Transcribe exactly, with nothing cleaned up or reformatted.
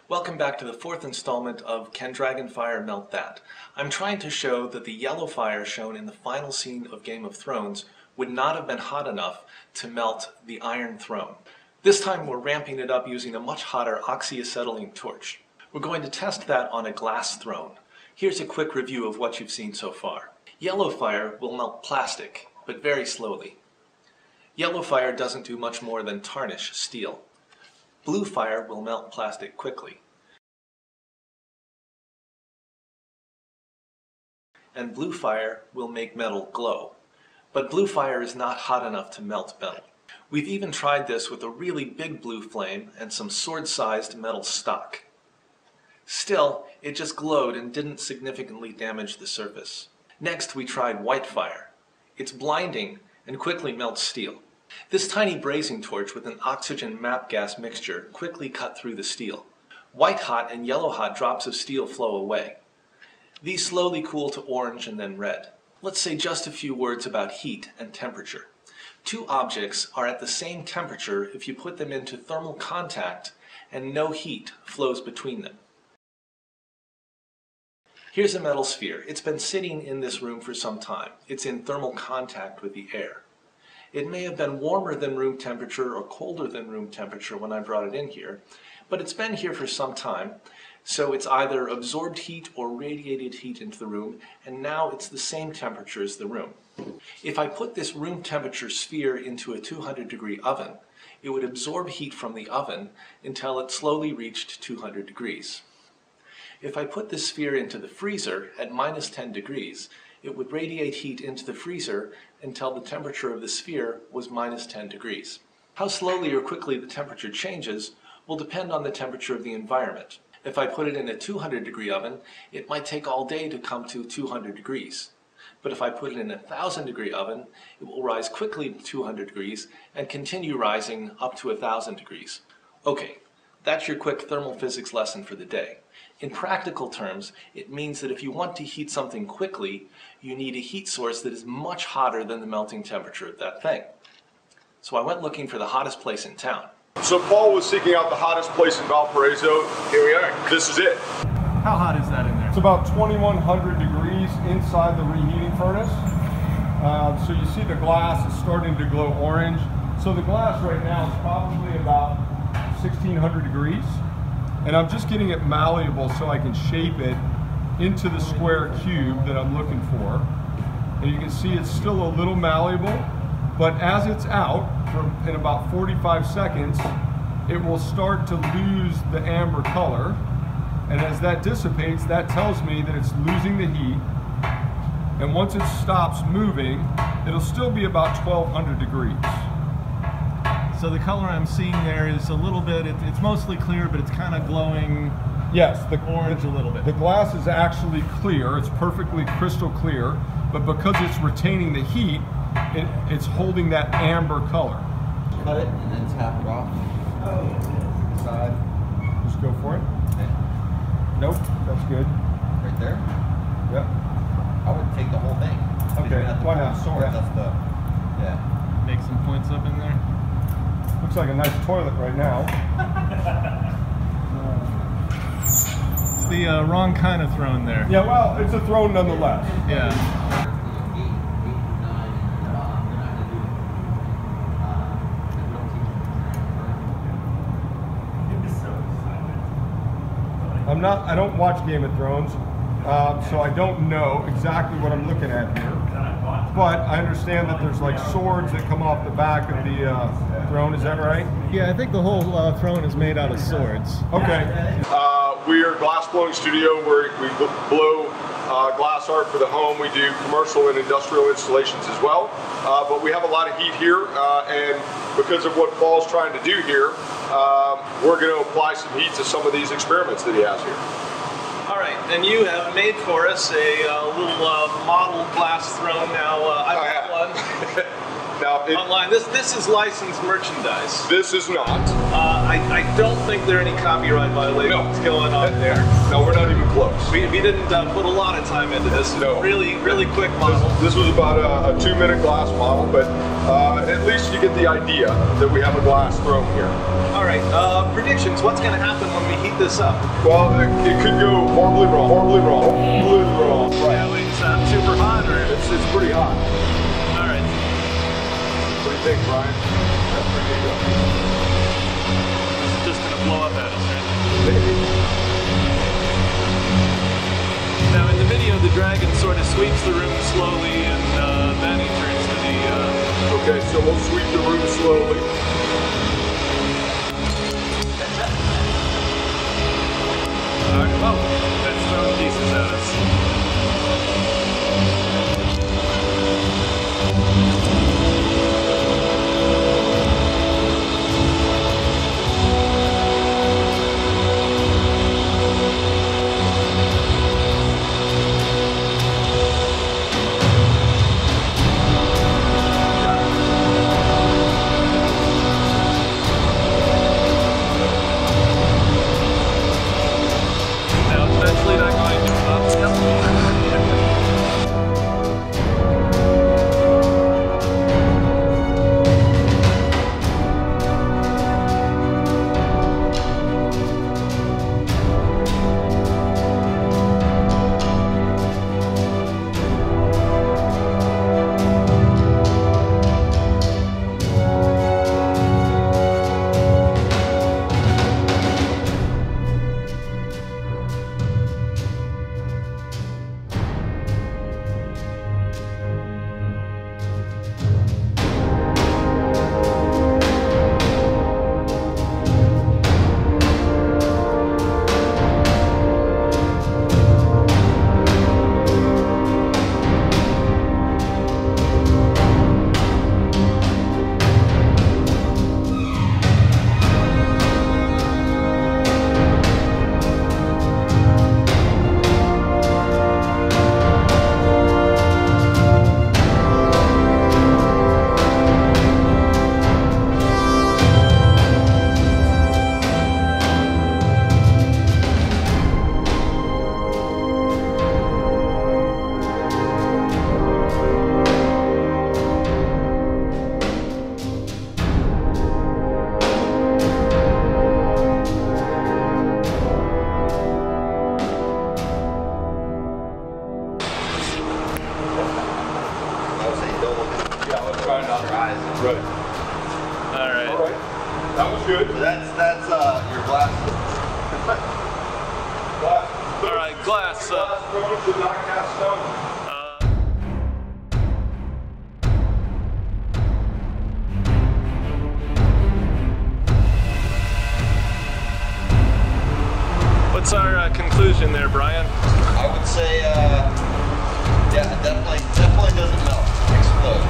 Welcome back to the fourth installment of Can Dragon Fire Melt That? I'm trying to show that the yellow fire shown in the final scene of Game of Thrones would not have been hot enough to melt the Iron Throne. This time we're ramping it up using a much hotter oxyacetylene torch. We're going to test that on a glass throne. Here's a quick review of what you've seen so far. Yellow fire will melt plastic, but very slowly. Yellow fire doesn't do much more than tarnish steel. Blue fire will melt plastic quickly. And blue fire will make metal glow. But blue fire is not hot enough to melt metal. We've even tried this with a really big blue flame and some sword-sized metal stock. Still, it just glowed and didn't significantly damage the surface. Next, we tried white fire. It's blinding and quickly melts steel. This tiny brazing torch with an oxygen map gas mixture quickly cut through the steel. White hot and yellow hot drops of steel flow away. These slowly cool to orange and then red. Let's say just a few words about heat and temperature. Two objects are at the same temperature if you put them into thermal contact and no heat flows between them. Here's a metal sphere. It's been sitting in this room for some time. It's in thermal contact with the air. It may have been warmer than room temperature or colder than room temperature when I brought it in here, but it's been here for some time, so it's either absorbed heat or radiated heat into the room, and now it's the same temperature as the room. If I put this room temperature sphere into a two hundred degree oven, it would absorb heat from the oven until it slowly reached two hundred degrees. If I put this sphere into the freezer at minus ten degrees, it would radiate heat into the freezer until the temperature of the sphere was minus ten degrees. How slowly or quickly the temperature changes will depend on the temperature of the environment. If I put it in a two hundred degree oven, it might take all day to come to two hundred degrees. But if I put it in a one thousand degree oven, it will rise quickly to two hundred degrees and continue rising up to one thousand degrees. Okay, that's your quick thermal physics lesson for the day. In practical terms, it means that if you want to heat something quickly, you need a heat source that is much hotter than the melting temperature of that thing. So I went looking for the hottest place in town. So Paul was seeking out the hottest place in Valparaiso. Here we are. This is it. How hot is that in there? It's about twenty-one hundred degrees inside the reheating furnace. Uh, so you see the glass is starting to glow orange. So the glass right now is probably about sixteen hundred degrees. And I'm just getting it malleable so I can shape it into the square cube that I'm looking for. And you can see it's still a little malleable, but as it's out for, in about forty-five seconds, it will start to lose the amber color. And as that dissipates, that tells me that it's losing the heat. And once it stops moving, it'll still be about twelve hundred degrees. So the color I'm seeing there is a little bit, it, it's mostly clear, but it's kind of glowing. Yes, the orange a little bit. The glass is actually clear, it's perfectly crystal clear, but because it's retaining the heat, it, it's holding that amber color. Cut it and then tap it off. Oh. Side. Just go for it. Okay. Nope, that's good. Right there? Yep. I would take the whole thing. Okay, why not? Sword, Yeah. that's the, yeah. Make some points up in there. Looks like a nice toilet right now. It's the uh, wrong kind of throne there. Yeah, well, it's a throne nonetheless. Yeah. I'm not, I don't watch Game of Thrones, uh, so I don't know exactly what I'm looking at here. But I understand that there's like swords that come off the back of the uh, throne, is that right? Yeah, I think the whole uh, throne is made out of swords. Okay. Uh, we are a glass blowing studio where we blow uh, glass art for the home. We do commercial and industrial installations as well. Uh, but we have a lot of heat here, uh, and because of what Paul's trying to do here, um, we're going to apply some heat to some of these experiments that he has here. All right, and you have made for us a uh, little uh, model glass throne now. Uh, I've got one. Now, it, online. This this is licensed merchandise. this is not. Uh, I, I don't think there are any copyright violations No. going on there. No, we're not even close. We, we didn't uh, put a lot of time into this. No. Really, really quick model. This, this was about a, a two-minute glass model, but uh, at least you get the idea that we have a glass throne here. All right, uh, predictions. What's going to happen when we heat this up? Well, it, it could go horribly wrong. Horribly wrong. Horribly wrong. Yeah, wait, is that super hot or? It's, it's pretty hot. All right. What do you think, Brian? That's pretty good. It's just going to blow up at us, right? Maybe. Now, in the video, the dragon sort of sweeps the room slowly, and uh, then he turns to the. Uh... Okay, so we'll sweep the room slowly. All right. Oh, that's throwing pieces at us. Right. All right. All right. That was good. So that's that's uh, your glass. Glass. All right, glass. Uh, Glass thrown to not cast stone. uh, what's our uh, conclusion there, Brian? I would say, uh, yeah, it definitely, definitely doesn't melt, explode.